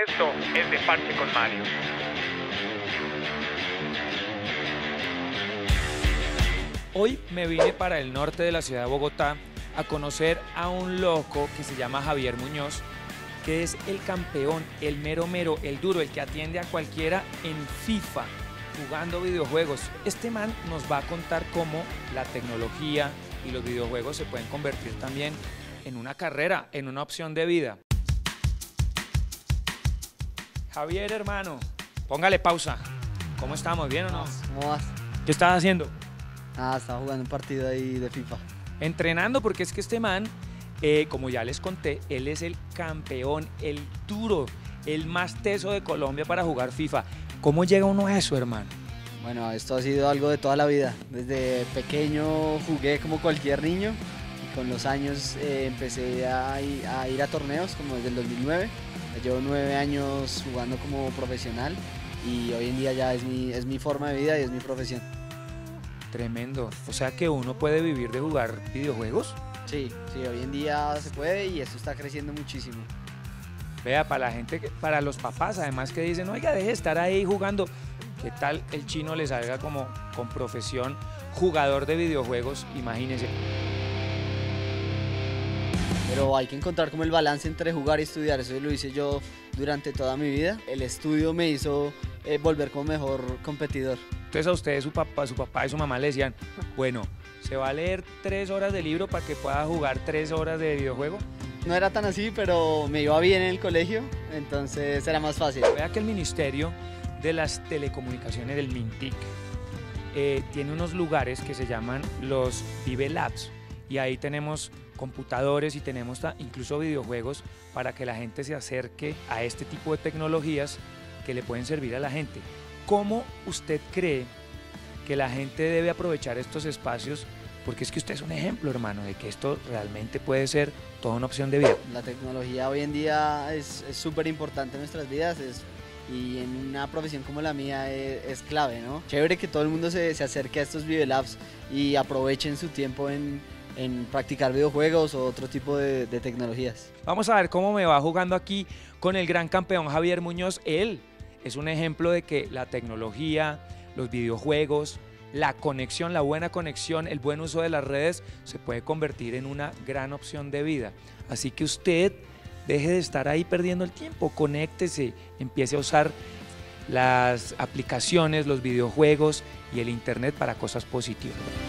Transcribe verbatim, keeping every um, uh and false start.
Esto es De Parche con Mario. Hoy me vine para el norte de la ciudad de Bogotá a conocer a un loco que se llama Javier Muñoz, que es el campeón, el mero mero, el duro, el que atiende a cualquiera en FIFA, jugando videojuegos. Este man nos va a contar cómo la tecnología y los videojuegos se pueden convertir también en una carrera, en una opción de vida. Javier, hermano, póngale pausa. ¿Cómo estamos? ¿Bien o no? ¿Cómo vas? ¿Qué estás haciendo? Ah, estaba jugando un partido ahí de FIFA. Entrenando, porque es que este man, eh, como ya les conté, él es el campeón, el duro, el más teso de Colombia para jugar FIFA. ¿Cómo llega uno a eso, hermano? Bueno, esto ha sido algo de toda la vida. Desde pequeño jugué como cualquier niño y con los años eh, empecé a, a ir a torneos como desde el dos mil nueve. Llevo nueve años jugando como profesional y hoy en día ya es mi, es mi forma de vida y es mi profesión. Tremendo. O sea que uno puede vivir de jugar videojuegos. Sí, sí, hoy en día se puede y esto está creciendo muchísimo. Vea, para la gente, que- para los papás además que dicen, oiga, deje de estar ahí jugando. ¿Qué tal el chino le salga como con profesión jugador de videojuegos? Imagínese. Pero hay que encontrar como el balance entre jugar y estudiar. Eso lo hice yo durante toda mi vida. El estudio me hizo eh, volver como mejor competidor. Entonces a ustedes, su papá, su papá y su mamá le decían, bueno, ¿se va a leer tres horas de libro para que pueda jugar tres horas de videojuego? No era tan así, pero me iba bien en el colegio, entonces era más fácil. Vea que el Ministerio de las Telecomunicaciones, del MINTIC, eh, tiene unos lugares que se llaman los Vive Labs y ahí tenemos computadores y tenemos ta- incluso videojuegos para que la gente se acerque a este tipo de tecnologías que le pueden servir a la gente. ¿Cómo usted cree que la gente debe aprovechar estos espacios? Porque es que usted es un ejemplo, hermano, de que esto realmente puede ser toda una opción de vida. La tecnología hoy en día es súper importante en nuestras vidas es, y en una profesión como la mía es, es clave, ¿no? Chévere que todo el mundo se, se acerque a estos Vive Labs y aprovechen su tiempo en, en practicar videojuegos o otro tipo de, de tecnologías. Vamos a ver cómo me va jugando aquí con el gran campeón Javier Muñoz. Él es un ejemplo de que la tecnología, los videojuegos, la conexión, la buena conexión, el buen uso de las redes se puede convertir en una gran opción de vida. Así que usted deje de estar ahí perdiendo el tiempo, conéctese, empiece a usar las aplicaciones, los videojuegos y el internet para cosas positivas.